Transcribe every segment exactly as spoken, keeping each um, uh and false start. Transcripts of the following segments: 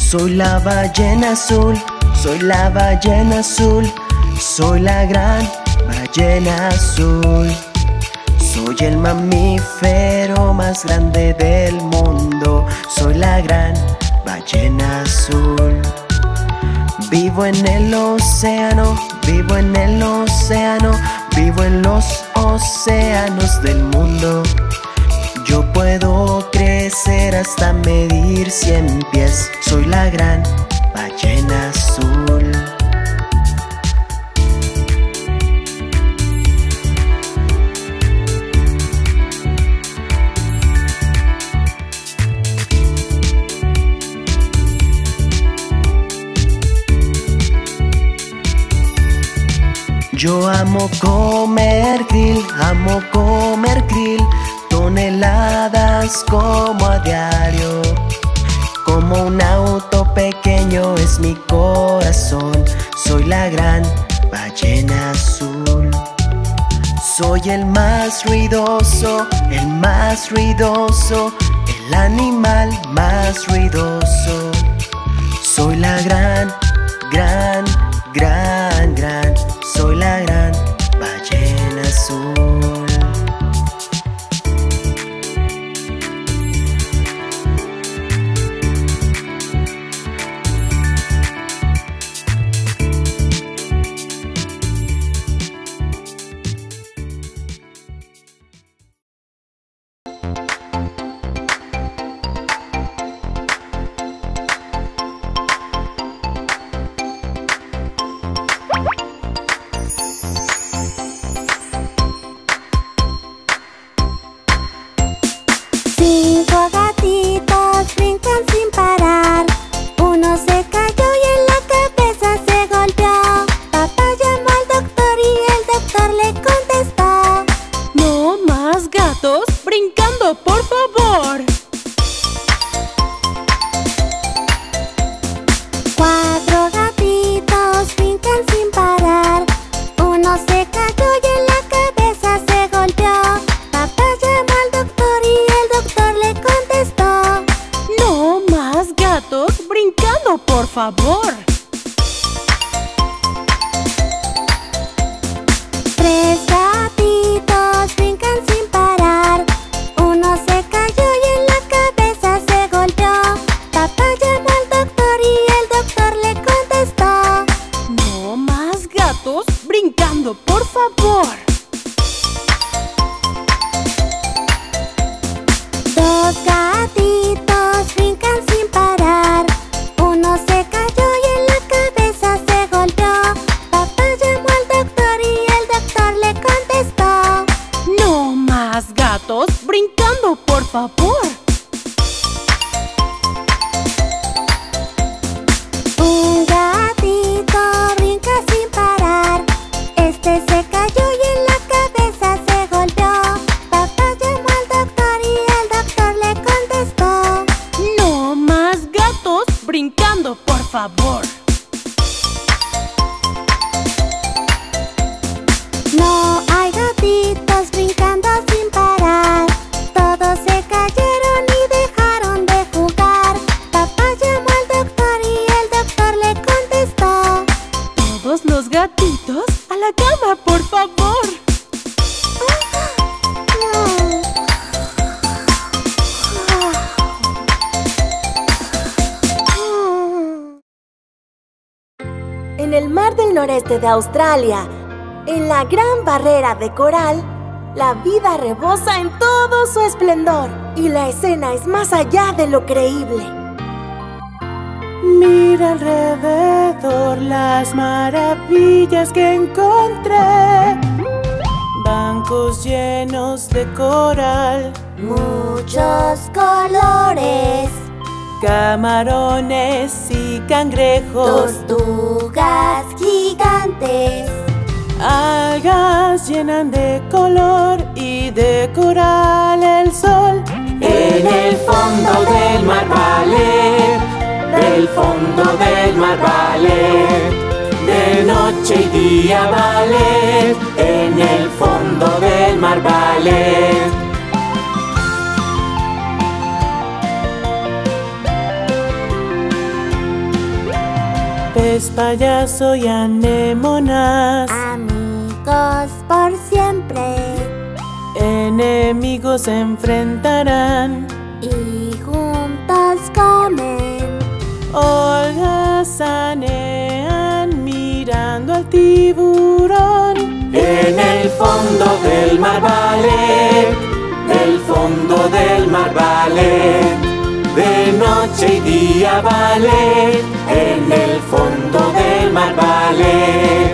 Soy la ballena azul, soy la ballena azul, soy la gran ballena azul. Soy el mamífero más grande del mundo, soy la gran ballena azul. Vivo en el océano, vivo en el océano, vivo en los océanos del mundo. Yo puedo crecer hasta medir cien pies, soy la gran ballena azul. Yo amo comer krill, amo comer krill, toneladas como a diario. Como un auto pequeño es mi corazón, soy la gran ballena azul. Soy el más ruidoso, el más ruidoso, el animal más ruidoso. Soy la gran, gran, gran, gran, soy la gran ballena azul. En el mar del noreste de Australia, en la gran barrera de coral, la vida rebosa en todo su esplendor y la escena es más allá de lo creíble. Mira alrededor las maravillas que encontré. Bancos llenos de coral, muchos colores, camarones y cangrejos, tortugas gigantes. Algas llenan de color y de coral el sol. En el fondo del mar ballet, del fondo del mar ballet, de noche y día ballet, en el fondo del mar ballet. pez payaso y anémonas. Amigos por siempre. Enemigos se enfrentarán Y juntos comen. holgazanean mirando al tiburón. En el fondo del mar ballet, del fondo del mar ballet, de noche y día ballet, en el fondo del mar ballet.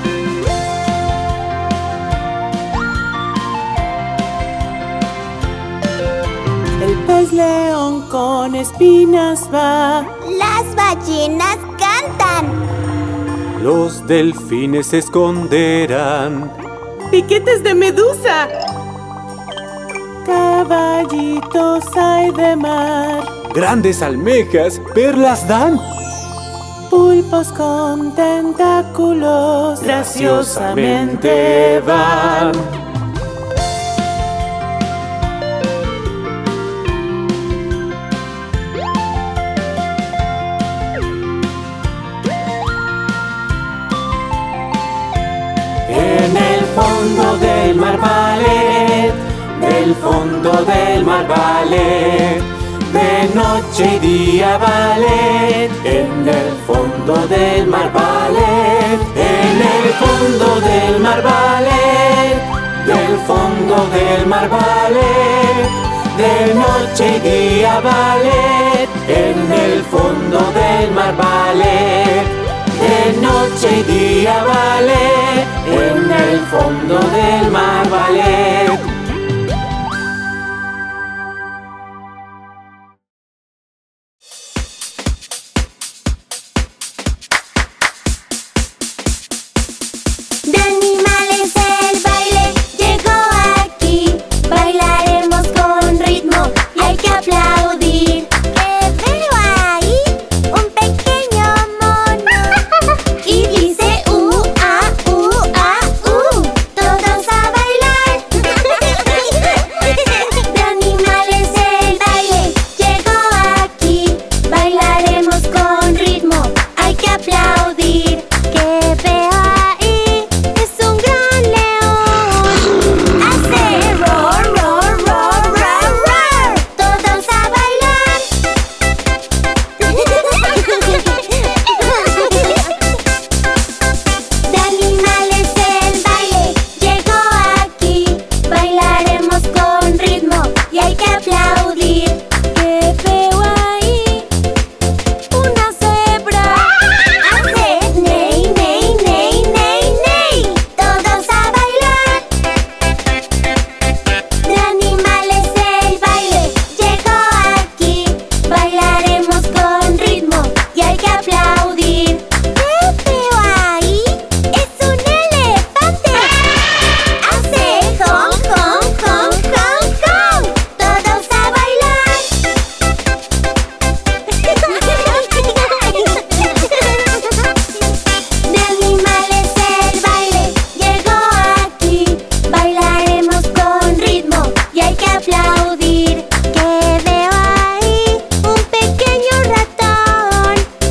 El pez león con espinas va. Las ballenas cantan. Los delfines se esconderán. ¡Piquetes de medusa! Caballitos hay de mar. Grandes almejas, perlas dan. Pulpos con tentáculos graciosamente van. En el fondo del mar ballet, del fondo del mar ballet, de noche y día ballet, en el fondo del mar ballet, en el fondo del mar ballet, del fondo del mar ballet, de noche y día ballet, en el fondo del mar ballet, de noche y día ballet, en el fondo del mar ballet. De animales el baile llegó aquí. Bailaremos con ritmo y hay que aplaudir. ¿Qué veo ahí? Un pequeño mono. Y dice uh, ah, uh, ah, uh. Todos a bailar. De animales el baile llegó aquí. Bailaremos con ritmo, hay que aplaudir. ¿Qué veo ahí? Es un gran león. Hace roar, roar, roar, roar, roar. Todos a bailar. De animales el baile llegó aquí. Bailaremos con ritmo y hay que aplaudir. ¿Qué veo ahí? Una cebra. Hace ney, ney, ney, ney, ney. Todos a bailar. De animales el baile llegó aquí. Bailaremos con ritmo y hay que aplaudir. ¿Qué veo ahí? Es un elefante. Hace hong, hong, hong, hong, hong. Todos a bailar. De animales el baile llegó aquí. Bailaremos con ritmo y hay que aplaudir. ¿Qué veo ahí? Un pequeño ratón.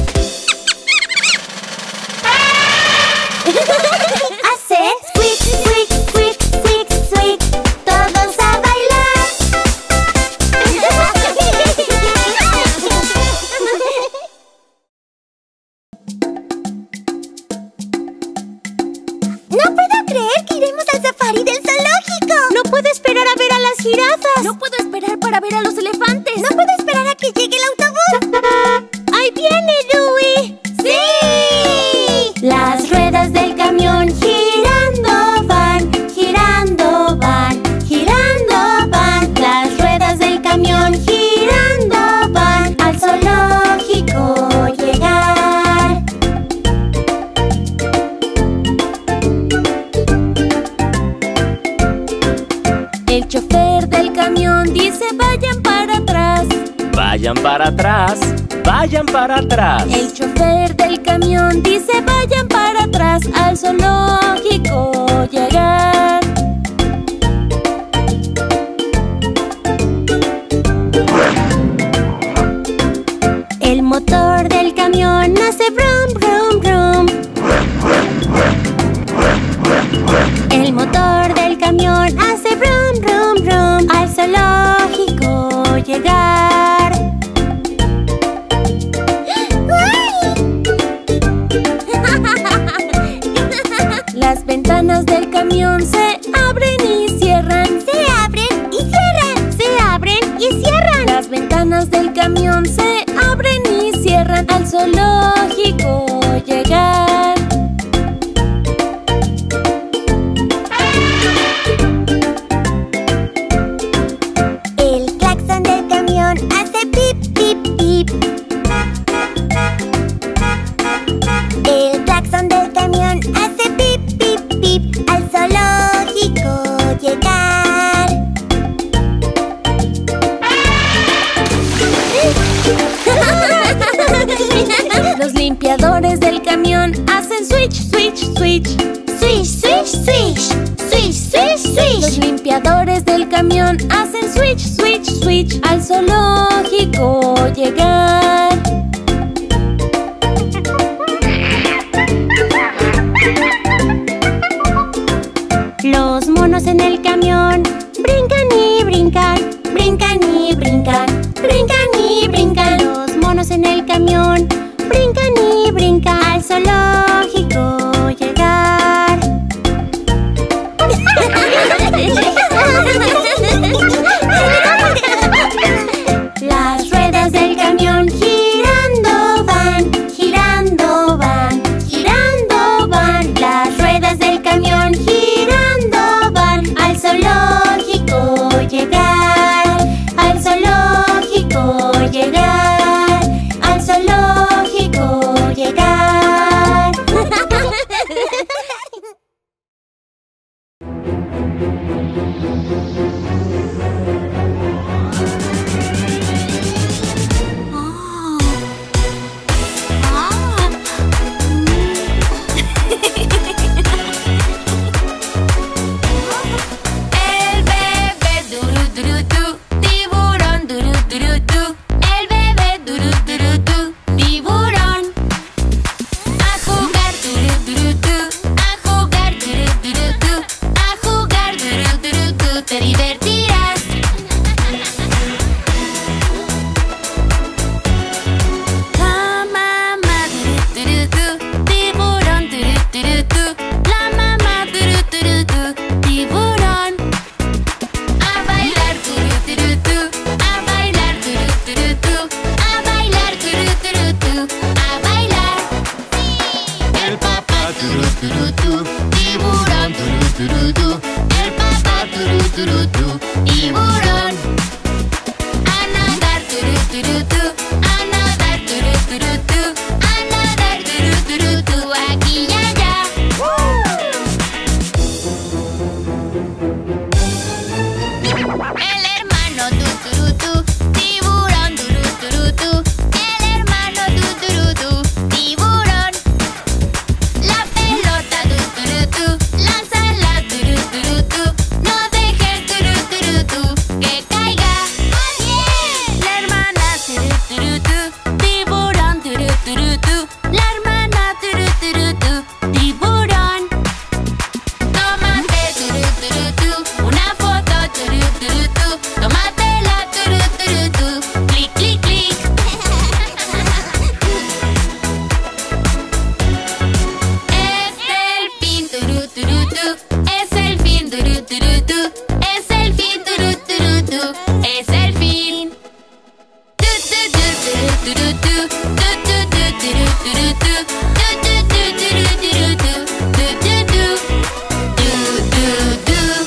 Hace squeak, squeak, squeak, squeak, squeak. Todos a bailar. No puedo creer que iremos al safari del zoológico. No puedo esperar a ver a las jirafas. No puedo esperar para ver a los elefantes. No puedo esperar a que llegue el autobús. ¡Ahí viene, Louie! ¡Sí! Las ruedas del camión girando van, girando van, girando van. Las ruedas del camión girando van al zoológico llegar. El chofer del camión dice vayan para atrás. Vayan para atrás, vayan para atrás. El chofer del camión dice vayan para atrás al zoológico llegar. El motor del camión hace brum, brum, al zoológico llegar. El claxon del camión hace pip, pip, pip. El claxon del camión hace pip, pip, pip. Al zoológico llegar. Los limpiadores del camión hacen switch, switch, switch. Swish, swish, swish. Swish, swish, swish. Los limpiadores del camión hacen switch, switch, switch. Al zoológico llegar. Los monos en el camión brincan y brincan, brincan y brincan, brincan y brincan. Los monos en el camión brincan y brincan. Al zoológico llegar. Las ruedas del camión girando van, girando van, girando van. Las ruedas del camión girando van. Al zoológico llegar, al zoológico llegar, al zoológico llegar. El bebé duru duru du, tiburón duru duru du. El bebé duru duru du, tiburón. A jugar duru duru du, a jugar duru duru du, a jugar duru duru du. Te divertirás. La mamá duru duru du, tiburón duru duru du. La mamá duru duru du, tiburón. A bailar duru duru du, a bailar duru duru du, a bailar duru duru du, a bailar. El papá duru duru du, tiburón duru duru du. El papá duru duru du, tiburón. A nadar duru duru du, a nadar duru duru du, a nadar duru duru du, aquí y allá. El hermano du duru du, tiburón duru duru du. El hermano du duru du, tiburón. La pelota du duru du, lánzala duru duru du. No dejes duru duru du que caiga. La hermana duru duru du, tiburón duru duru du. La hermana duru duru du, tiburón. Tómate duru duru du, una foto duru duru du. Tómatela duru duru du, clic clic clic. Es el fin duru duru du, es el fin duru duru du, es el fin duru duru du, es el fin. Du du du duru duru du, du du du duru duru du, du du du duru duru du, du du du, du du du.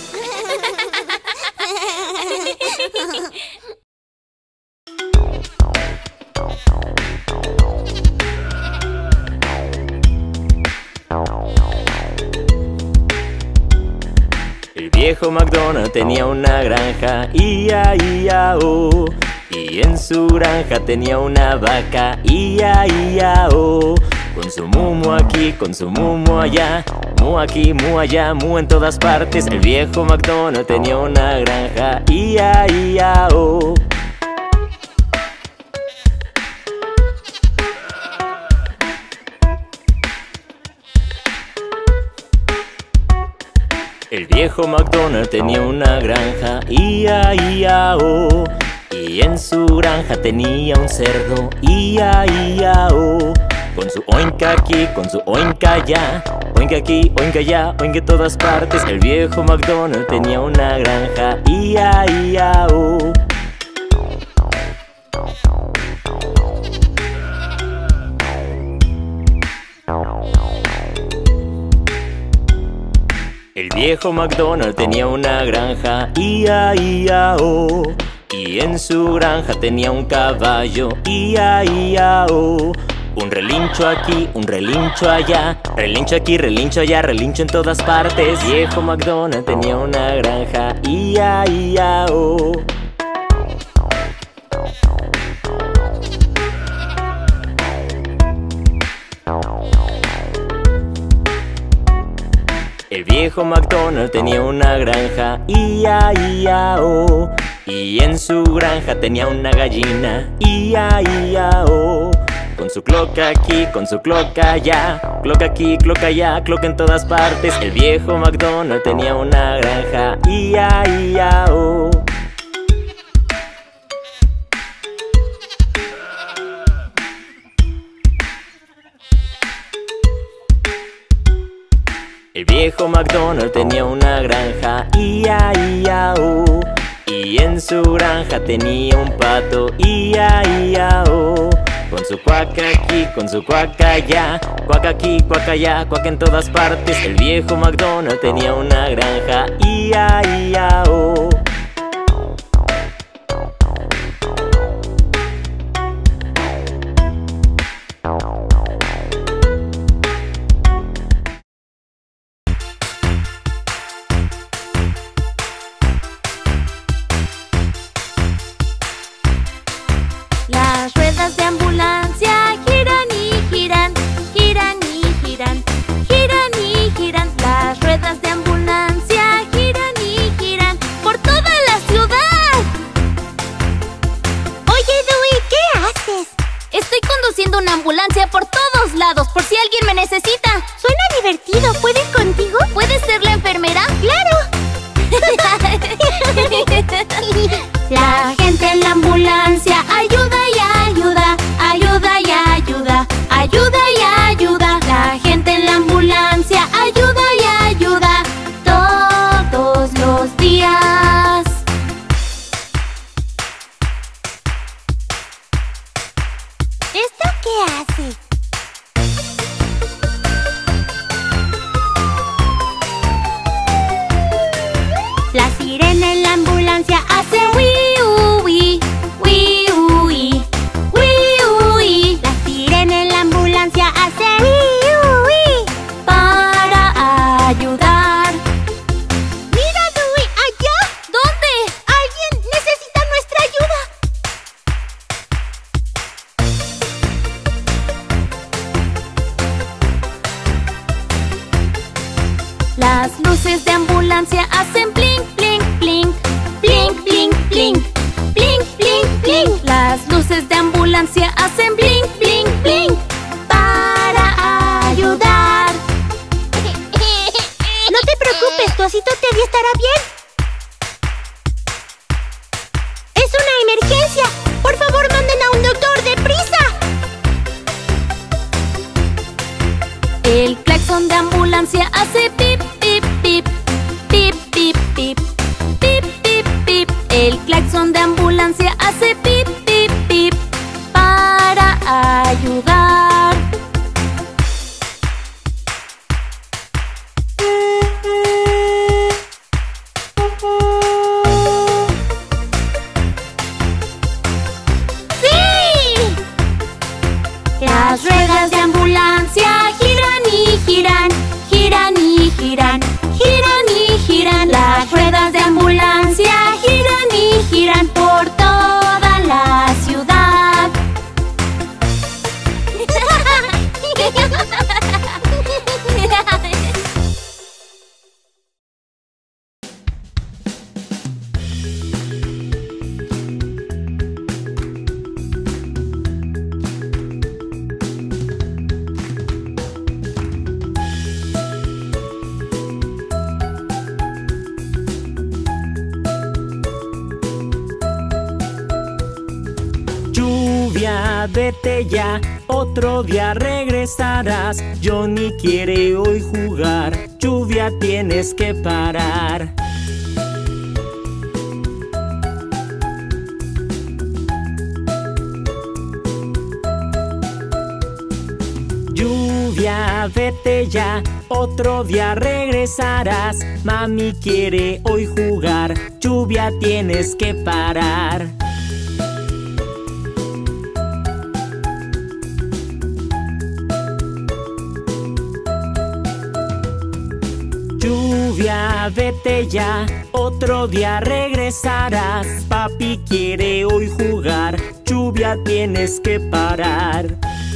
El viejo McDonald tenía una granja, ia, ia, oh. Y en su granja tenía una vaca, ia, ia, oh. Con su mumu aquí, con su mumu allá, mu aquí, mu allá, mu en todas partes. El viejo McDonald tenía una granja, ia, ia, oh. El viejo McDonald tenía una granja, ia, ia, oh. Y en su granja tenía un cerdo, ia, ia, oh. Con su oinka aquí, con su oinka allá, oinka aquí, oinka allá, oinka en todas partes. El viejo McDonald tenía una granja, ia, ia, oh. viejo MacDonald tenía una granja, ia, ia, oh. Y en su granja tenía un caballo, ia, ia, oh. Un relincho aquí, un relincho allá, relincho aquí, relincho allá, relincho en todas partes. Viejo MacDonald tenía una granja, ia, ia, oh. El viejo MacDonald tenía una granja, ia, ia, oh. Y en su granja tenía una gallina, ia, ia, oh. Con su cloca aquí, con su cloca allá, cloca aquí, cloca allá, cloca en todas partes. El viejo MacDonald tenía una granja, ia, ia, oh. El viejo MacDonald tenía una granja, ia, ia, oh. Y en su granja tenía un pato, ia, ia, oh. Con su cuaca aquí, con su cuaca allá, cuaca aquí, cuaca allá, cuaca en todas partes. El viejo MacDonald tenía una granja, ia, ia, oh. Las ruedas de ambulancia giran y giran, giran y giran, giran y giran. Las ruedas de ambulancia giran y giran por toda la ciudad. Oye, Dewey, ¿qué haces? Estoy conduciendo una ambulancia por todos lados, por si alguien me necesita. Suena divertido. ¿Puedo ir contigo? ¿Puedes ser la enfermera? ¡Claro! La gente en la ambulancia ayuda y ayuda, ayuda y ayuda, ayuda y ayuda. La gente en la ambulancia ayuda y ayuda todos los días. ¿Esto qué hace? La sirena en la ambulancia hace wii uy, wii uy, wii uy. La sirena en la ambulancia hace wii uy para ayudar. ¡Mira, Dewey! ¡Allá! ¿Dónde? ¡Alguien necesita nuestra ayuda! Las luces de ambulancia hacen blink, blink, blink, blink, blink, blink, blink, blink, blink. Las luces de ambulancia hacen blink, blink, blink para ayudar. No te preocupes, tu osito Teddy estará bien. ¡Es una emergencia! ¡Por favor, manden a un doctor deprisa! El claxon de ambulancia hace pip, pip, pip, pip, pip, pip, pip, pip, pip. El claxon de ambulancia hace pip, pip, pip para ayudar. ¡Sí! Las ruedas de ambulancia giran y giran, giran y giran, giran y giran. Las ruedas de ambulancia giran y giran por toda la ciudad. Lluvia, vete ya, otro día regresarás. Johnny quiere hoy jugar, lluvia tienes que parar. Lluvia, Lluvia, vete ya, otro día regresarás. Mami quiere hoy jugar, lluvia tienes que parar. Lluvia, vete ya, otro día regresarás. Papi quiere hoy jugar, lluvia tienes que parar.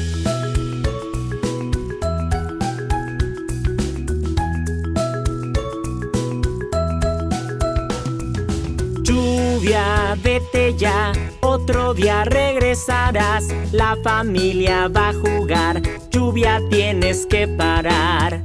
Lluvia, vete ya, otro día regresarás. La familia va a jugar, lluvia tienes que parar.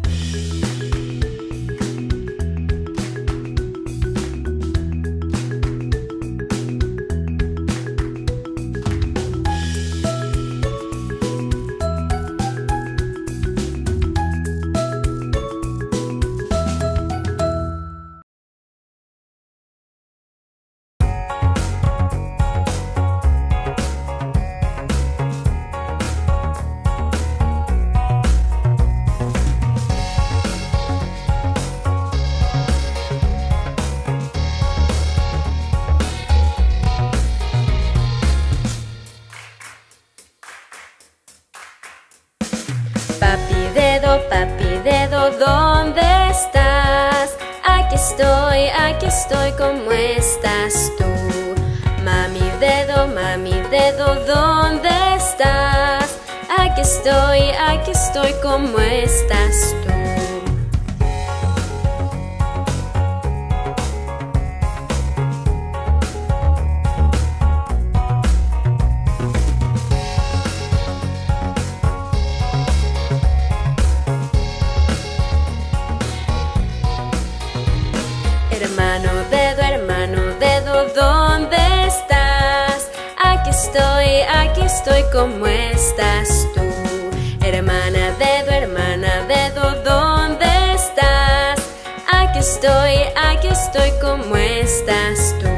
Papi dedo, ¿dónde estás? Aquí estoy, aquí estoy, ¿cómo estás tú? Mami dedo, mami dedo, ¿dónde estás? Aquí estoy, aquí estoy, ¿cómo estás tú? Hermano dedo, hermano dedo, ¿dónde estás? Aquí estoy, aquí estoy, ¿cómo estás tú? Hermana dedo, hermana dedo, ¿dónde estás? Aquí estoy, aquí estoy, ¿cómo estás tú?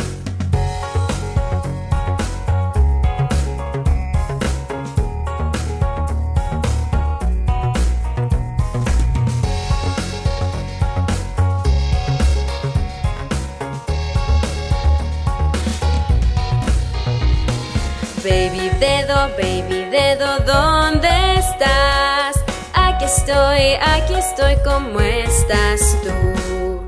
Baby dedo, baby dedo, ¿dónde estás? Aquí estoy, aquí estoy, ¿cómo estás tú?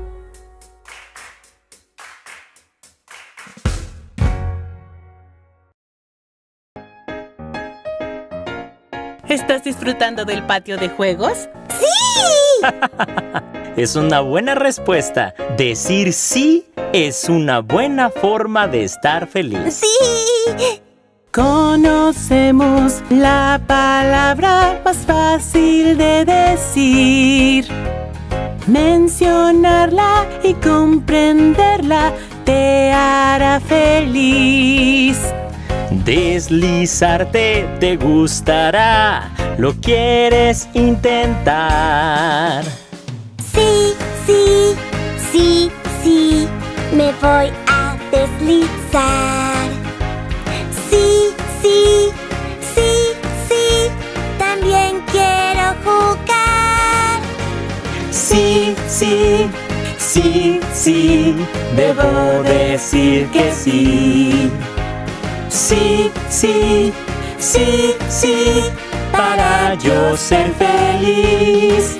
¿Estás disfrutando del patio de juegos? ¡Sí! Es una buena respuesta. Decir sí es una buena forma de estar feliz. ¡Sí! Conocemos la palabra más fácil de decir. Mencionarla y comprenderla te hará feliz. Deslizarte te gustará, lo quieres intentar. Sí, sí, sí, sí, me voy a deslizar. Sí, sí, sí, sí, también quiero jugar. Sí, sí, sí, sí, debo decir que sí. Sí, sí, sí, sí, para yo ser feliz.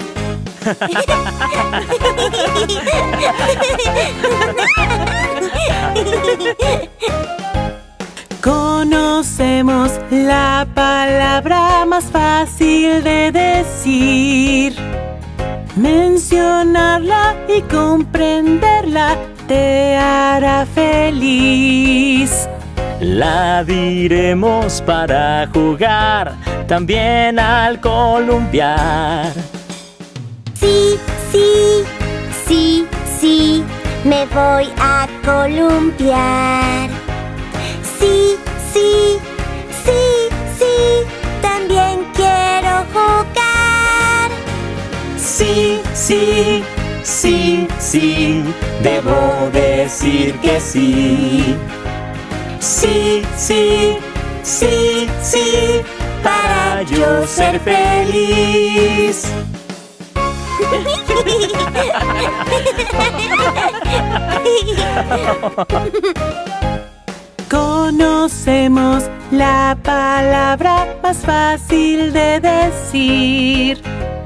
Conocemos la palabra más fácil de decir. Mencionarla y comprenderla te hará feliz. La diremos para jugar, también al columpiar. Sí, sí, sí, sí, me voy a columpiar. Sí, sí, sí, sí, también quiero jugar. Sí, sí, sí, sí, debo decir que sí. Sí, sí, sí, sí, para yo ser feliz. Conocemos la palabra más fácil de decir.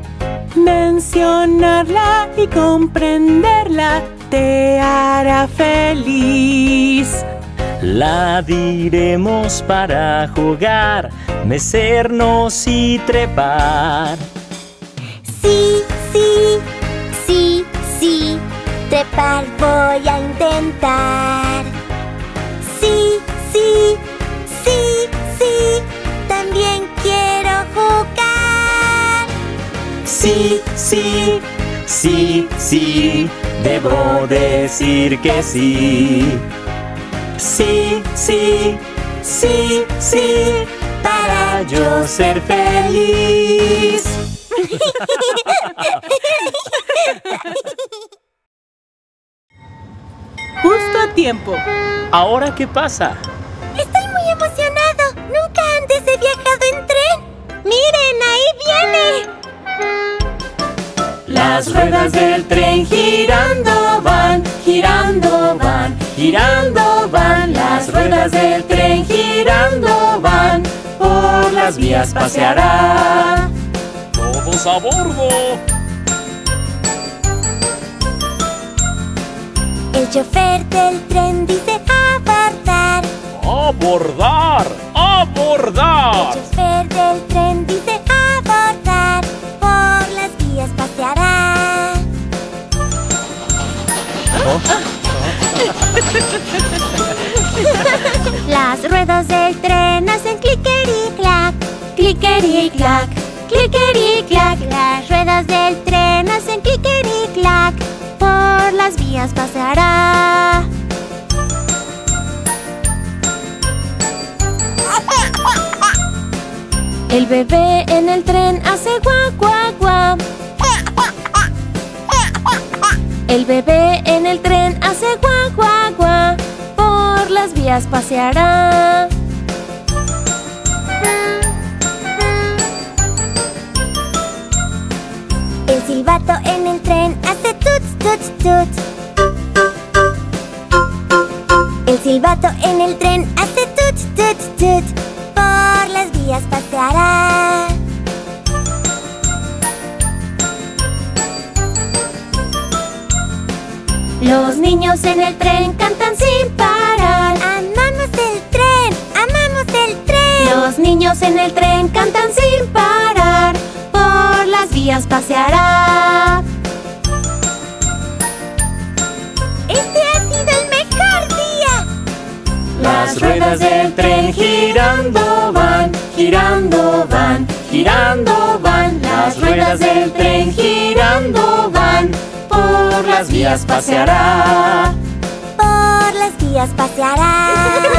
Mencionarla y comprenderla te hará feliz. La diremos para jugar, mecernos y trepar. Sí, sí, sí, sí, trepar voy a intentar. Sí, sí, sí, sí, también quiero jugar. Sí, sí, sí, sí, debo decir que sí. Sí, sí, sí, sí, para yo ser feliz. Justo a tiempo. ¿Ahora qué pasa? Estoy muy emocionado. Nunca antes he viajado en tren. ¡Miren, ahí viene! Las ruedas del tren girando van, girando van, girando van. Las ruedas del tren girando van, por las vías paseará. ¡Todos a bordo! El chofer del tren dice abordar. ¡Abordar! ¡Abordar! El chofer del tren dice abordar, por las vías paseará. Las ruedas del tren hacen cliqueri-clac, cliqueri-clac, cliqueri-clac. Las ruedas del tren hacen cliqueri-clac, por las vías paseará. El bebé en el tren hace guau, guau, guau. El bebé en el tren hace guau, guau, guau, por las vías paseará. El silbato en el tren hace tut, tut, tut. El silbato en el tren hace tut, tut, tut, por las vías paseará. Los niños en el tren cantan sin parar. ¡Amamos el tren! ¡Amamos el tren! Los niños en el tren cantan sin parar, por las vías paseará. ¡Este ha sido el mejor día! Las ruedas del tren girando van, girando van, girando van. Las ruedas del tren girando van, por las vías paseará. Por las vías paseará.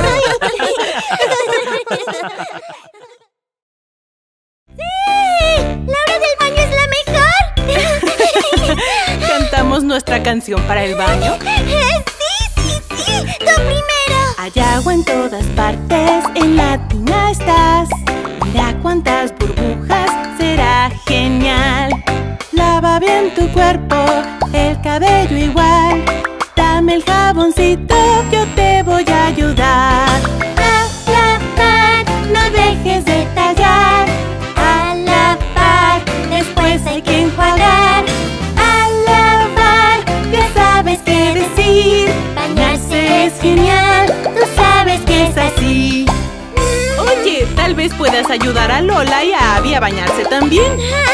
¡Sí! ¡La hora del baño es la mejor! ¿Cantamos nuestra canción para el baño? ¡Sí, sí, sí! ¡Tú primero! Hay agua en todas partes, en la tina estás. Mira cuántas burbujas, será genial. Lava bien tu cuerpo, el cabello igual. Dame el jaboncito, yo te voy a ayudar. A lavar, no dejes de tallar. A lavar, después hay que enjuagar. A lavar, ya sabes qué decir. Bañarse es genial, tú sabes que es así. Oye, tal vez puedas ayudar a Lola y a Abby a bañarse también.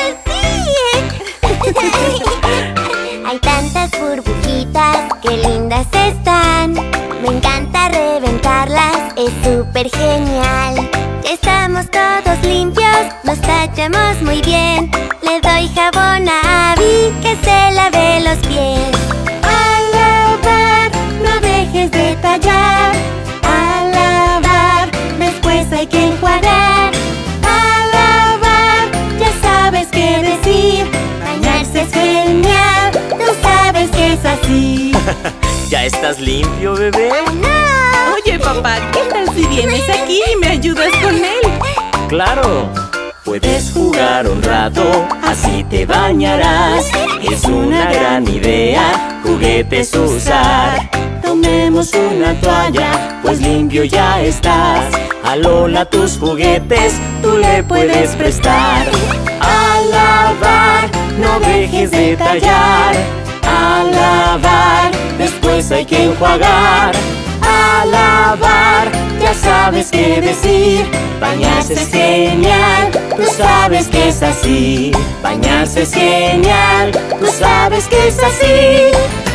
Hay tantas burbujitas, qué lindas están. Me encanta reventarlas, es súper genial. Ya estamos todos limpios, nos tachamos muy bien. Le doy jabón a Abby, que se lave los pies. A lavar, no dejes de tallar. A lavar, después hay que enjuagar. A lavar, ya sabes qué decir. Bañarse es genial, tú sabes que es así. ¿Ya estás limpio, bebé? ¡No! Oye, papá, ¿qué tal si vienes aquí y me ayudas con él? claro. Puedes jugar un rato, así te bañarás. Es una gran idea, juguetes usar. Tomemos una toalla, pues limpio ya estás. A Lola tus juguetes, tú le puedes prestar. A lavar, no dejes de tallar. A lavar, después hay que enjuagar. A lavar, ya sabes qué decir. Bañarse es genial, tú sabes que es así. Bañarse es genial, tú sabes que es así.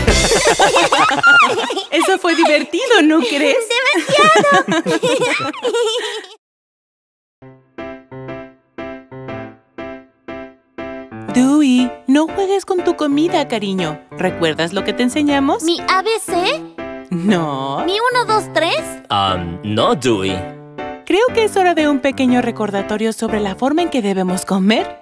Eso fue divertido, ¿no crees? ¡Demasiado! Dewey, no juegues con tu comida, cariño. ¿Recuerdas lo que te enseñamos? ¿Mi A B C? No. ¿Mi uno, dos, tres? Um, no, Dewey. Creo que es hora de un pequeño recordatorio sobre la forma en que debemos comer.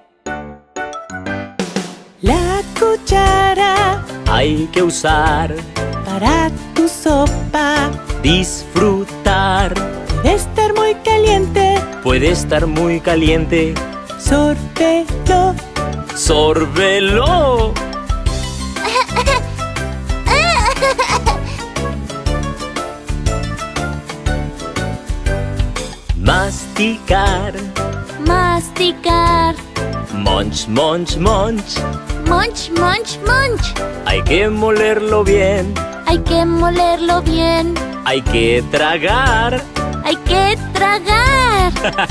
La cuchara Hay que usar, para tu sopa. disfrutar. Puede estar muy caliente. Puede estar muy caliente. Sórbelo. ¡Sórbelo! Masticar. Masticar. Munch, munch, munch. Munch, munch, munch. Hay que molerlo bien. Hay que molerlo bien. Hay que tragar. Hay que tragar.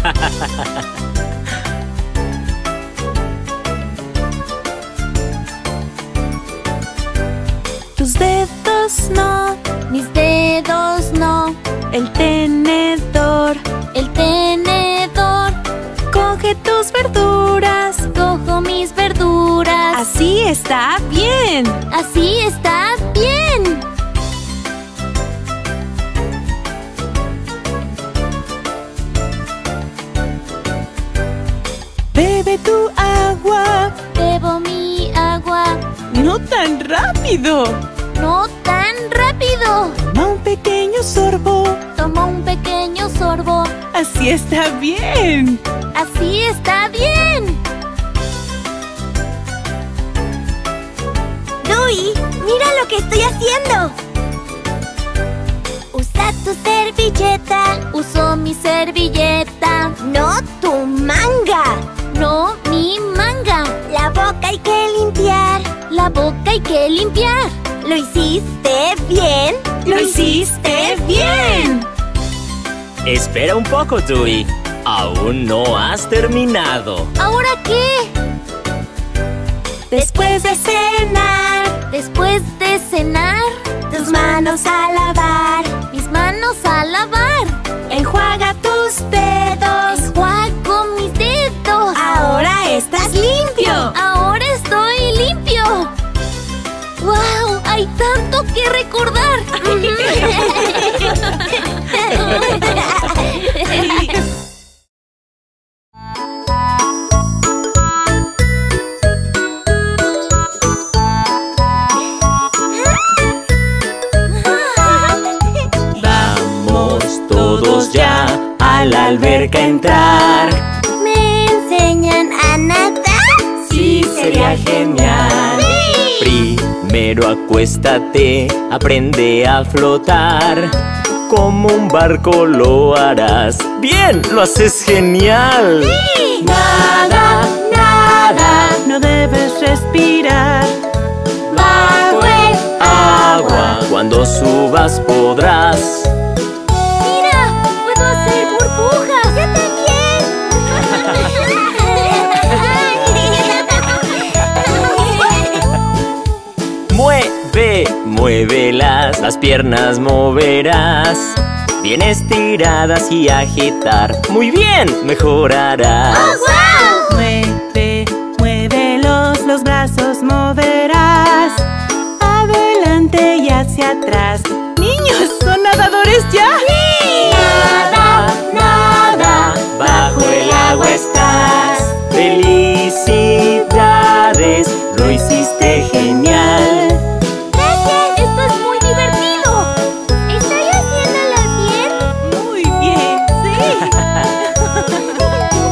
Tus dedos no. Mis dedos no. El tenedor. El tenedor. Coge tus verduras. Cojo mis verduras. Así está bien. Así está bien. Bebe tu agua. Bebo mi agua. No tan rápido. No tan rápido. Toma un pequeño sorbo. Tomo un pequeño sorbo. Así está bien. Así está bien. Dewey, mira lo que estoy haciendo. Usa tu servilleta. Uso mi servilleta. No tu manga. No mi manga. La boca hay que limpiar. La boca hay que limpiar. ¿Lo hiciste bien? ¡Lo hiciste bien! Espera un poco, Dewey. Aún no has terminado. ¿Ahora qué? Después de cenar, Después de cenar, tus manos a lavar. mis manos a lavar. Enjuaga tus dedos. Enjuago mis dedos. Ahora estás limpio. Ahora estoy limpio. ¡Wow! ¡Hay tanto que recordar! Vamos todos ya a la alberca a entrar. ¿Me enseñan a nadar? Sí, sería genial. Primero acuéstate, aprende a flotar. Como un barco lo harás. ¡Bien! ¡Lo haces genial! Nada, nada, no debes respirar. Bajo el agua, cuando subas podrás. ¡Mira! ¡Puedo hacer burbujas! ¡Yo también! Mueve, muévelas, las piernas moverás. Bien estiradas y agitar. ¡Muy bien! Mejorarás. ¡Oh, wow! Mueve, muévelos, los brazos moverás. Adelante y hacia atrás. ¡Niños, son nadadores ya! Nada, nada, bajo el agua estás. Felicidades, lo hiciste genial. ¡Gracias! ¡Esto es muy divertido! ¿Estoy haciéndolo bien? Muy bien, sí.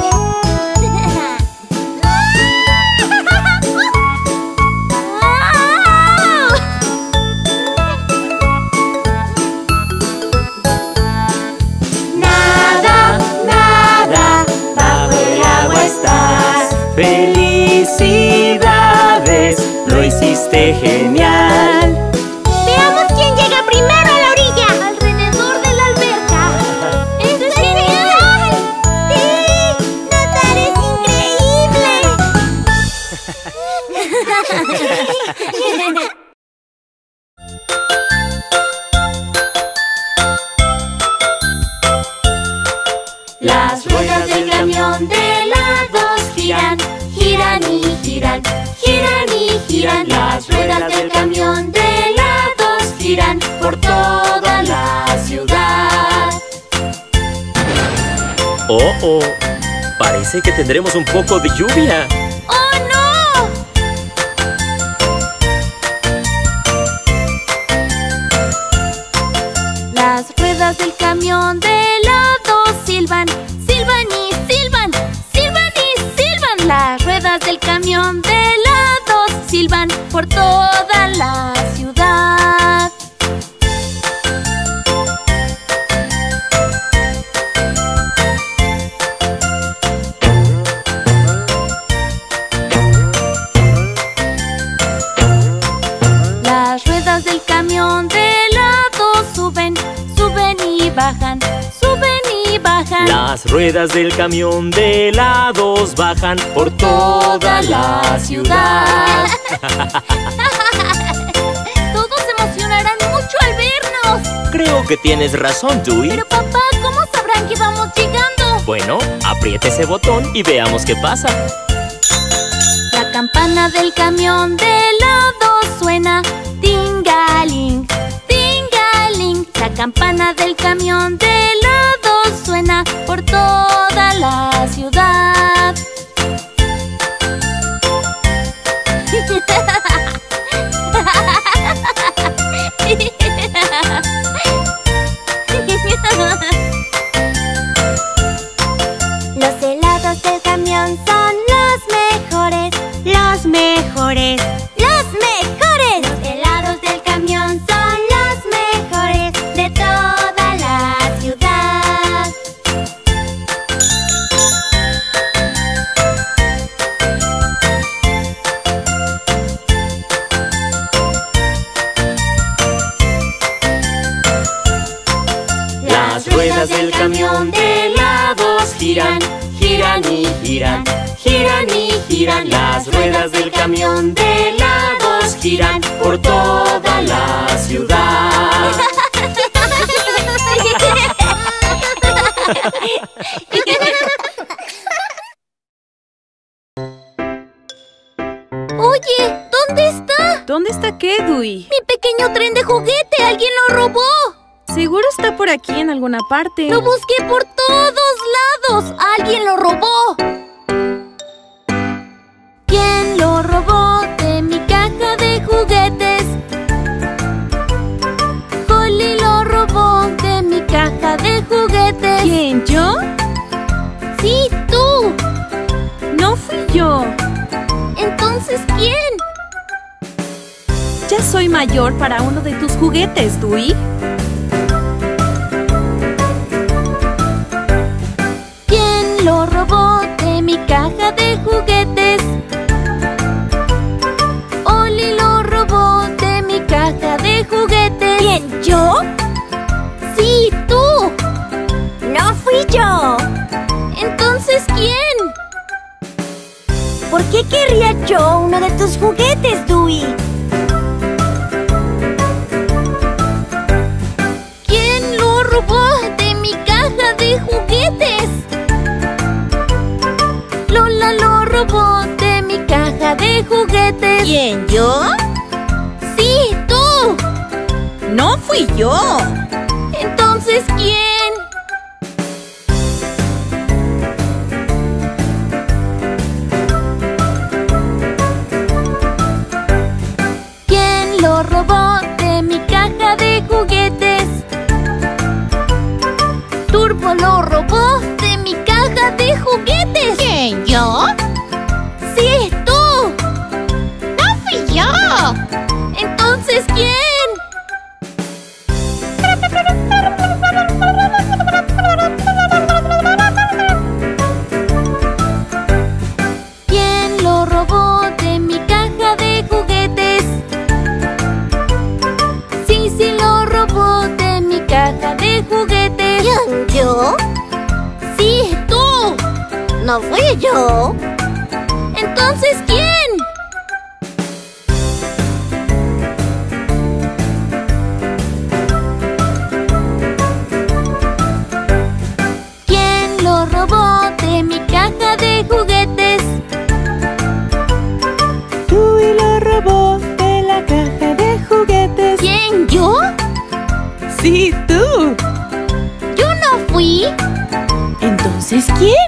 ¡Felicidades! ¡Lo hiciste genial! ¡Veamos quién llega primero a la orilla! ¡Alrededor de la alberca! ¡Eso es genial! ¡Sí! ¡Nadar es increíble! Las ruedas del camión de helados giran, giran y giran, giran y giran. Las ruedas del camión de helados giran por toda la ciudad. ¡Oh, oh! Parece que tendremos un poco de lluvia. ¡Oh, no! Las ruedas del camión de helados silban, silban y silban, silban y silban. Las ruedas del camión de helados silban por toda la ciudad. Las ruedas del camión de helados suben, suben y bajan, suben y bajan. Las ruedas del camión de helados bajan por toda la ciudad. Todos se emocionarán mucho al vernos. Creo que tienes razón, Dewey. Pero papá, ¿cómo sabrán que vamos llegando? Bueno, apriete ese botón y veamos qué pasa. La campana del camión de helados suena, tingaling, tingaling. La campana del camión de helados suena por toda la ciudad. Los helados del camión son los mejores. Los mejores. Los mejores. Los helados del camión son los mejores de toda la ciudad. Las ruedas del camión de helados giran, giran y giran, giran y giran. Las ruedas del camión de helados giran por toda la ciudad. Oye, ¿dónde está? ¿Dónde está qué, Dewey? Mi pequeño tren de juguete. ¡Alguien lo robó! Seguro está por aquí en alguna parte. Lo busqué por todos lados. ¡Alguien lo robó! ¿Quién lo robó de mi caja de juguetes? Holly lo robó de mi caja de juguetes. ¿Quién, yo? Sí, tú. No fui yo. Entonces, ¿quién? Ya soy mayor para uno de tus juguetes, Dewey. ¿Quién lo robó de mi caja de juguetes? Oli lo robó de mi caja de juguetes. ¿Quién, yo? Sí, tú. No fui yo. Entonces, ¿quién? ¿Por qué querría yo uno de tus juguetes, Dewey? ¿Quién lo robó de mi caja de juguetes? Lola lo robó de mi caja de juguetes. ¿Quién, yo? Sí, tú. No fui yo. Entonces, ¿quién? ¿Quién lo robó de mi caja de juguetes? Turbo lo robó de mi caja de juguetes. ¿Quién, yo? Sí, tú. No fui yo. Entonces, ¿quién? No fui yo. ¿Entonces quién? ¿Quién lo robó de mi caja de juguetes? Tú y lo robó de la caja de juguetes. ¿Quién, yo? Sí, tú. Yo no fui. Entonces, ¿quién?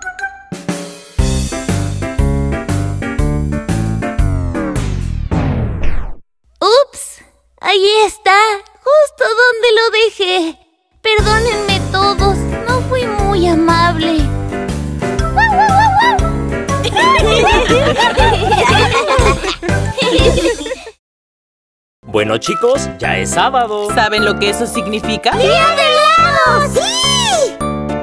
¡Ups! Ahí está, justo donde lo dejé. Perdónenme todos, no fui muy amable. Bueno, chicos, ya es sábado. ¿Saben lo que eso significa? ¡Día de helado! ¡Sí!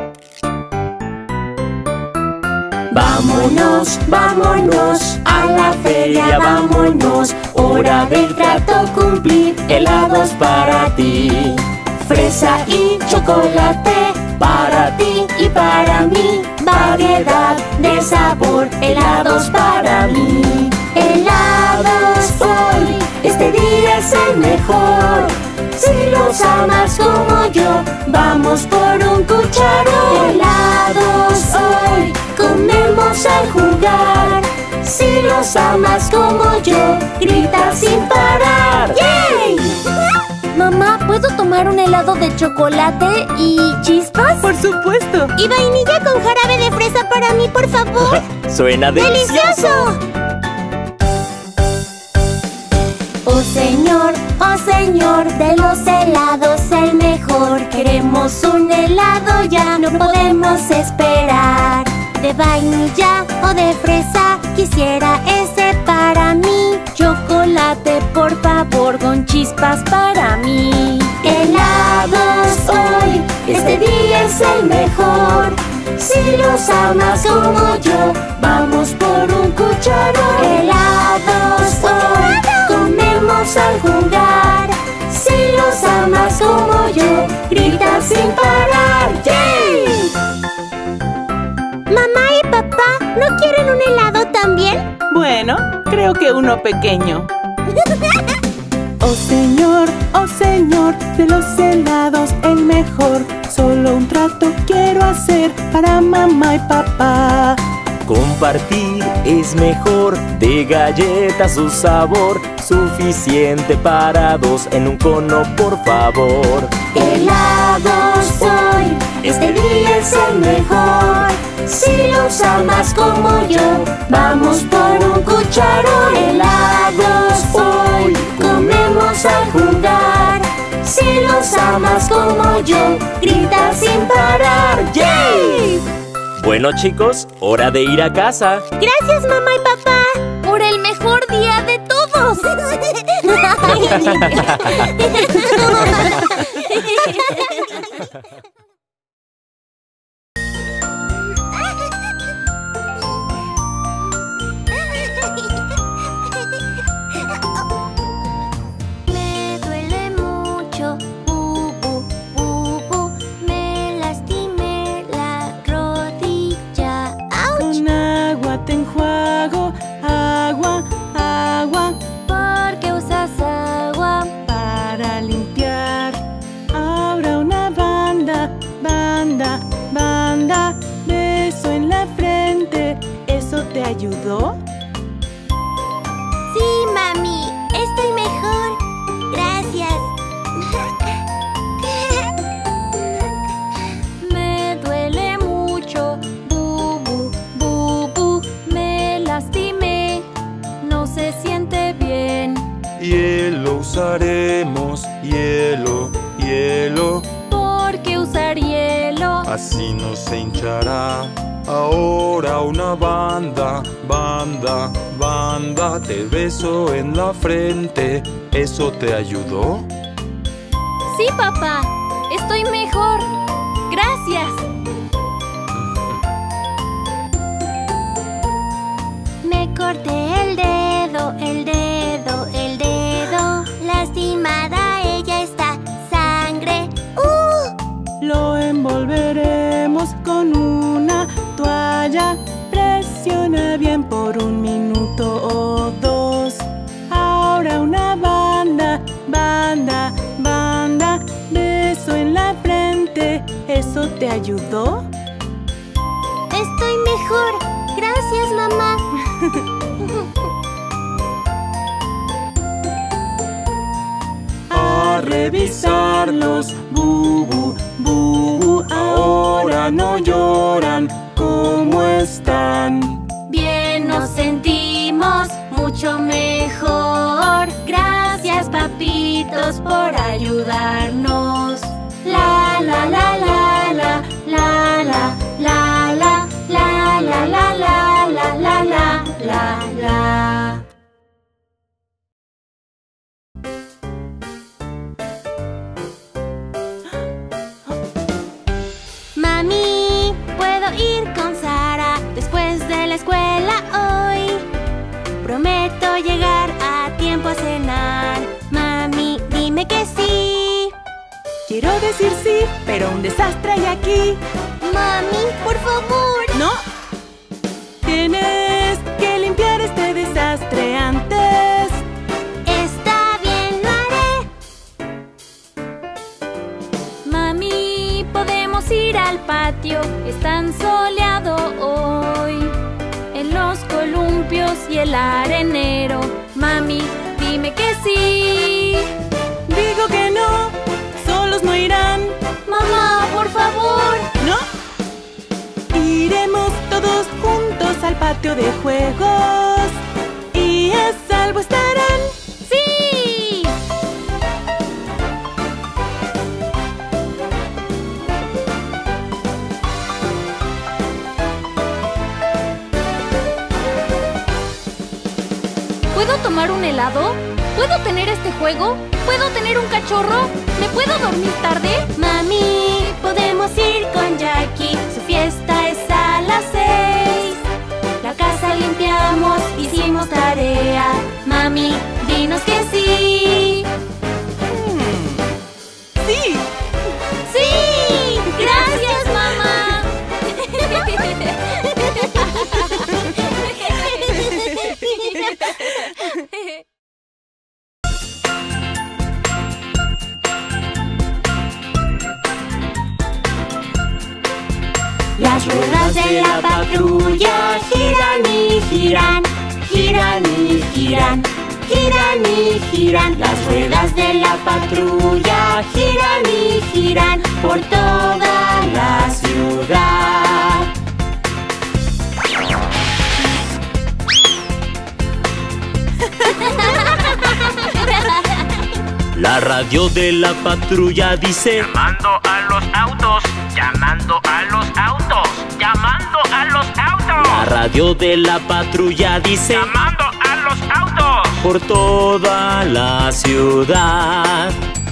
Vámonos, vámonos a la feria, vámonos. Hora del trato cumplir, helados para ti. Fresa y chocolate para ti y para mí. Variedad de sabor, helados para mí. Helados hoy, este día es el mejor. Si los amas como yo, vamos por un cucharón. Helados hoy, comemos al jugar. Si los amas como yo, grita sin parar. ¡Yay! Mamá, ¿puedo tomar un helado de chocolate y chispas? Por supuesto. Y vainilla con jarabe de fresa para mí, por favor. Suena delicioso. ¡Delicioso! Oh Señor, oh Señor, de los helados el mejor. Queremos un helado ya, no podemos esperar. De vainilla o de fresa, quisiera ese para mí. Chocolate, por favor, con chispas para mí. Helados hoy, este día es el mejor. Si los amas como yo, vamos por un cucharón. Helados hoy, comemos al jugar. Si los amas como yo, grita sin parar. ¡Yay! Mamá y papá, ¿no quieren un helado también? Bueno, creo que uno pequeño. Oh Señor, oh Señor, de los helados el mejor. Solo un trato quiero hacer para mamá y papá. Compartir es mejor, de galletas su sabor, suficiente para dos en un cono, por favor. Helados hoy, este día es el mejor. Si los amas como yo, vamos por un cucharón. Helados hoy, comemos al jugar. Si los amas como yo, grita sin parar. ¡Yay! Bueno, chicos, hora de ir a casa. Gracias, mamá y papá, por el mejor día de todos. Me duele mucho, bu, bu, bu, bu. Me lastimé la rodilla. ¡Auch! Con agua te enjuago, agua, agua, ¿Por qué usas agua? para limpiar. Ahora una banda, banda, banda, beso en la frente. ¿Eso te ayudó? Sí, mami, estoy mejor. Gracias. Me duele mucho, bu, bu, bu, bu. Me lastimé, no se siente bien. Hielo usaremos, hielo, hielo, ¿Por qué usar hielo? así no se hinchará. Ahora una banda, banda, banda, te beso en la frente. ¿Eso te ayudó? Sí, papá, estoy mejor. Gracias. Me corté el dedo, el dedo, el dedo. Lastimada ella está, sangre. ¡Uh! Lo envolveremos con una toalla patrulla. Presiona bien por un minuto o dos. Ahora una banda, banda, banda. Beso en la frente. ¿Eso te ayudó? Estoy mejor. Gracias, mamá. A revisarlos. Bubu, bubu. Ahora no lloran. ¿Cómo están? Bien, nos sentimos mucho mejor. Gracias, papitos, por ayudarnos. La, la, la, la, la, la, la, la, la, la, la, la, la, la, la, la, la, la. Mami, ¿puedo ir con Sara después de la escuela hoy? Prometo llegar a tiempo a cenar. Mami, dime que sí. Quiero decir sí, pero un desastre hay aquí. Mami, por favor. ¡No! Tienes que limpiar este desastre antes. Está bien, lo haré. Mami, podemos ir al patio. Es tan soleado hoy. En los columpios y el arenero. Mami, dime que sí. Digo que no. Solos no irán. Mamá, por favor. ¿No? Iremos todos juntos al patio de juegos. Y a salvo estarán. ¡Sí! ¿Puedo tomar un helado? ¿Puedo tener este juego? ¿Puedo tener un cachorro? ¿Me puedo dormir tarde? Mami, podemos ir con Jackie. Su fiesta es a las seis. La casa limpiamos, hicimos tarea. Mami, dinos que sí. Hmm. ¡Sí! ¡Sí! ¡Gracias, mamá! Las ruedas de la patrulla giran y giran, giran y giran, giran y giran. Las ruedas de la patrulla giran y giran por toda la ciudad. La radio de la patrulla dice: llamando a los autos, llamando a los autos, llamando a los autos. La radio de la patrulla dice: llamando a los autos por toda la ciudad.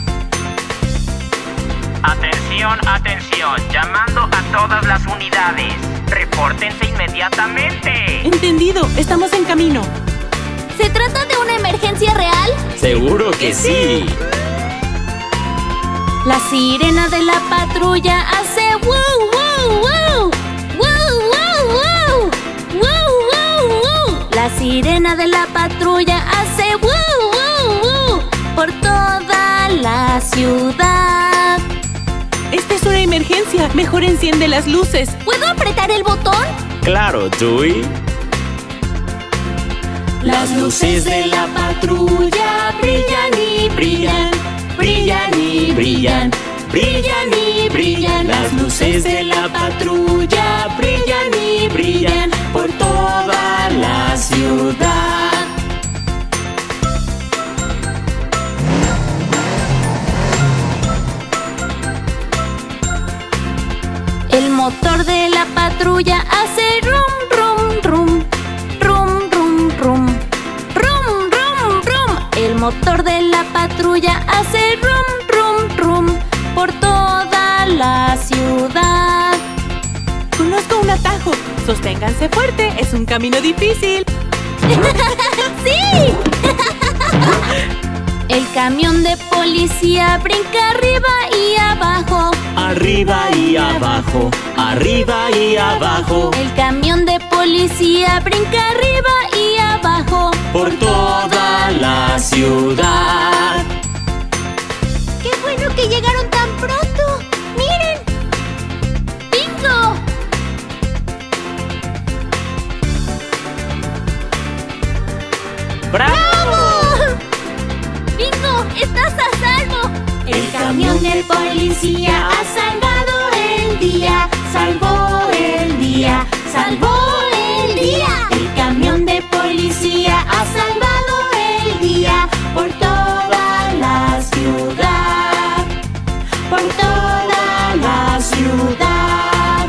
Atención, atención, llamando a todas las unidades. Repórtense inmediatamente. Entendido, estamos en camino. ¿Se trata de una emergencia real? Seguro que sí. La sirena de la patrulla hace wow, wow, wow. Wow, wow, wow. Wow, wow, wow. La sirena de la patrulla hace wow, wow, wow. Por toda la ciudad. Esta es una emergencia. Mejor enciende las luces. ¿Puedo apretar el botón? Claro, Dewey. Las luces de la patrulla brillan y brillan, brillan y brillan, brillan y brillan. Las luces de la patrulla brillan y brillan por toda la ciudad. El motor de la patrulla hace rum, rum, rum. Rum, rum, rum. Rum, rum, rum. El motor de la patrulla hace rum, rum, rum. Por toda la ciudad. Conozco un atajo. Sosténganse fuerte, es un camino difícil. ¡Sí! El camión de policía brinca arriba y abajo. Arriba y abajo, arriba y abajo. El camión de policía brinca arriba y abajo. Por toda la ciudad. ¡Qué bueno que llegaron tan pronto! ¡Miren! ¡Bingo! ¡Bravo! ¡Bingo! ¡Estás a salvo! El camión de policía ha salvado el día. Salvó el día, salvó el día. El camión de policía ha salvado el día. Por toda la ciudad. Por toda la ciudad.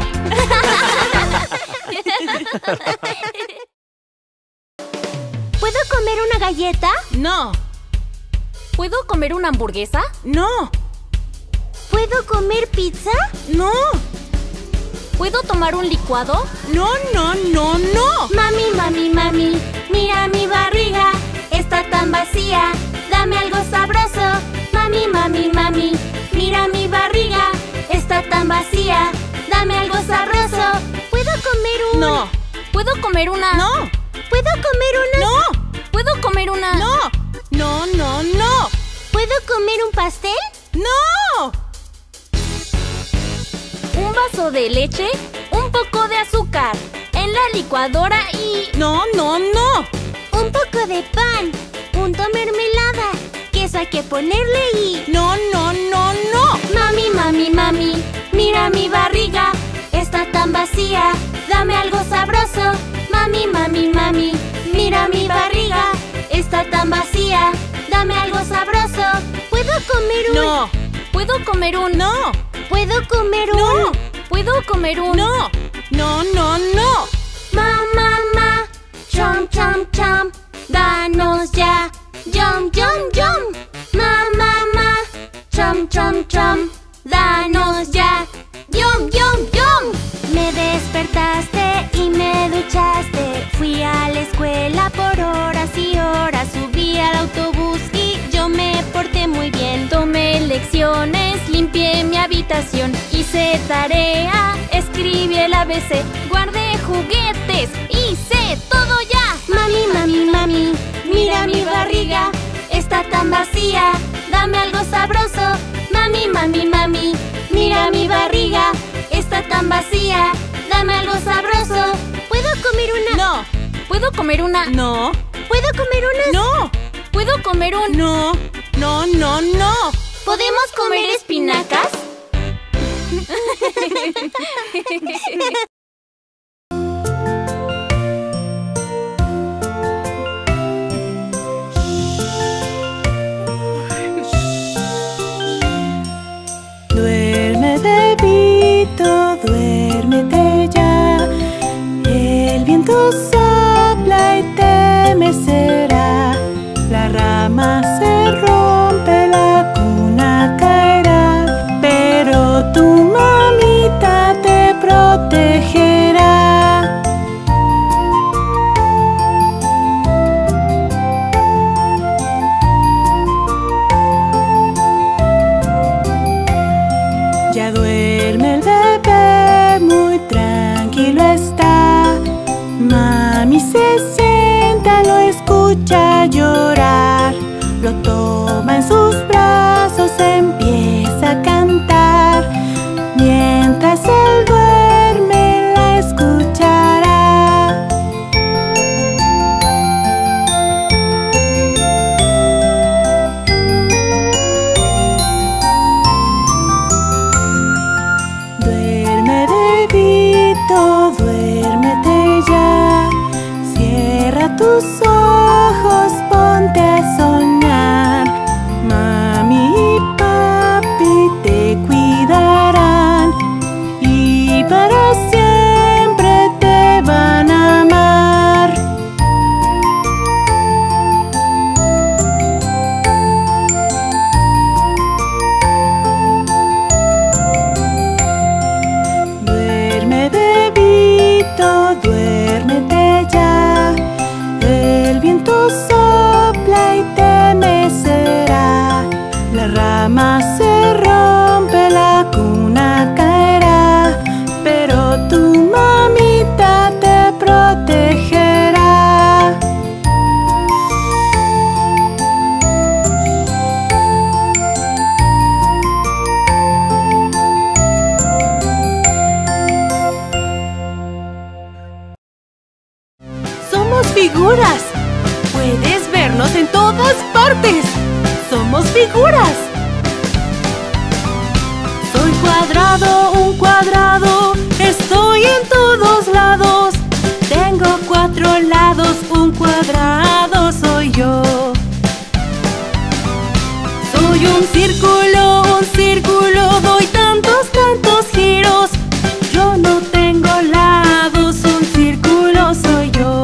¿Puedo comer una galleta? No, ¿Puedo comer una hamburguesa? no, ¿Puedo comer pizza? no, ¿Puedo tomar un licuado? no, no, no, no. Mami, mami, mami, mira mi barriga, está tan vacía, dame algo sabroso. Mami, mami, mami, mira mi barriga, está tan vacía, dame algo sabroso. ¿Puedo comer un...? No, ¿Puedo comer una? no, ¿Puedo comer una...? no, ¿Puedo comer una? no, no, no, no, ¿Puedo comer un pastel? no. Un vaso de leche, un poco de azúcar, en la licuadora y... No, no, no. Un poco de pan, punto mermelada, queso hay que ponerle y... No, no, no, no. Mami, mami, mami, mira mi barriga, está tan vacía, dame algo sabroso. Mami, mami, mami, mira mi barriga, está tan vacía, dame algo sabroso. ¿Puedo comer un...? No, ¿Puedo comer un...? no, ¿Puedo comer un...? no, ¿Puedo comer un...? no, no, no, no. Ma, ma, ma, chom, chom, chom, danos ya, yum, yum, yum. Ma, ma, ma, chom, chom, chom, danos ya, yum, yum, yum. Me despertaste y me duchaste, fui a la escuela por horas y horas, subí al autobús y yo me porté muy bien. Tomé lecciones, limpié mi habitación, hice tarea, escribí el A B C, guardé juguetes, hice todo ya. Mami, mami, mami, mira mi barriga, está tan vacía, dame algo sabroso. Mami, mami, mami, mira mi barriga, está tan vacía, dame algo sabroso. ¿Puedo comer una? No, ¿Puedo comer una? no, ¿Puedo comer una? no, ¿Puedo comer un...? no, no, no, no. ¿Podemos comer espinacas? Duérmete, Vito, duérmete ya. El viento sopla y te mecerá. La rama se rompe, la cuna caerá, pero tu mamita te protegerá. Ya duerme el bebé, muy tranquilo está. Mami se sienta, lo escucha llorar. Lo toma en sus brazos, empieza a cantar. Mientras él duerme, la escuchará. Duerme, bebito, duérmete ya. Cierra tus ojos, ponte a soñar. Mami y papi te cuidarán y para siempre te van a amar. Duerme, bebito, duérmete ya. Somos figuras. Puedes vernos en todas partes. Somos figuras. Soy cuadrado, un cuadrado. Estoy en todos lados. Tengo cuatro lados, un cuadrado soy yo. Soy un círculo, un círculo. Doy tantos, tantos giros. Yo no tengo lados, un círculo soy yo.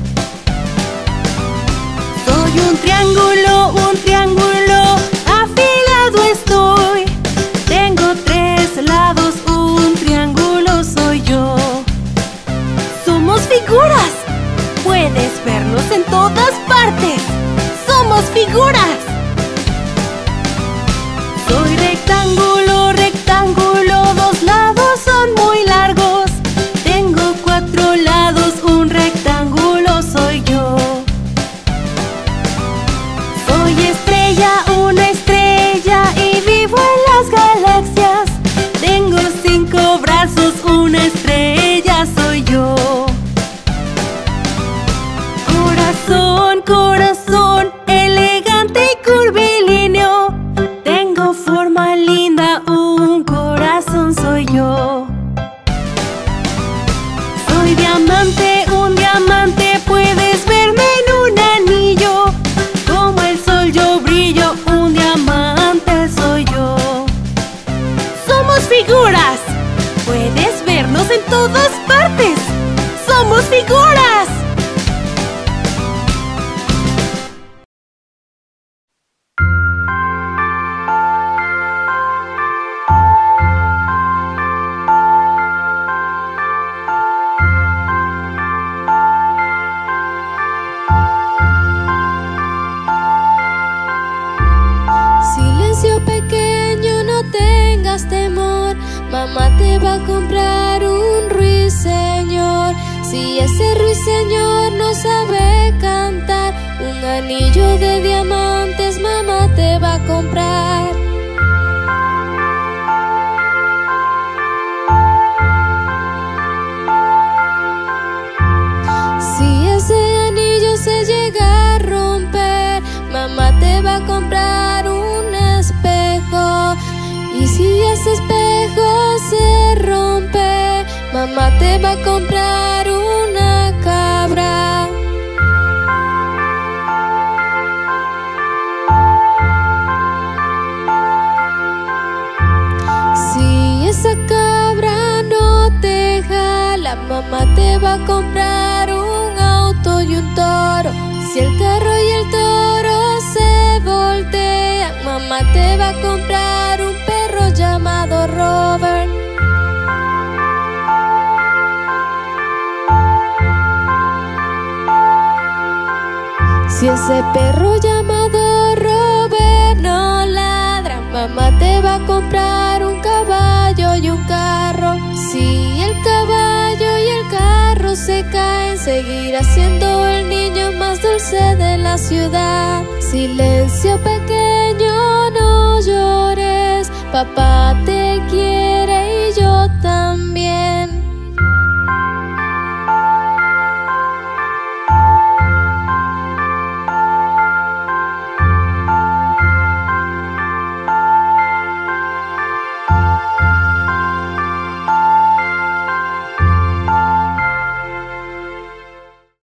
Soy un triángulo, un triángulo. Afilado estoy. Tengo tres lados, un triángulo soy yo. Somos figuras. Puedes vernos en todas partes. Somos figuras. Soy rectángulo, rectángulo. Dos lados son muy largos. Tengo cuatro lados, un rectángulo soy yo. Soy estrella, una estrella. Y vivo en las galaxias. Tengo cinco brazos, una estrella soy yo. Corazón, corazón, elegante y curvilíneo. Tengo forma linda, un corazón soy yo. Soy diamante, un diamante. Puedes verme en un anillo. Como el sol yo brillo, un diamante soy yo. Somos figuras. Puedes vernos en todas partes. Somos figuras. Silencio pequeño, no tengas temor. Mamá te va a comprar un ruiseñor. Si ese ruiseñor no sabe cantar, un anillo de diamantes mamá te va a comprar. Si ese anillo se llega a romper, mamá te va a comprar un espejo. Y si ese espejo se rompe, mamá te va a comprar una cabra. Si esa cabra no te jala, mamá te va a comprar un auto y un toro. Si el carro y el toro se voltean, mamá te va a comprar un perro llamado Robert. Si ese perro llamado Robert no ladra, mamá te va a comprar un caballo y un carro. Si el caballo y el carro se caen, seguirá siendo el niño más dulce de la ciudad. Silencio pequeño, no llores.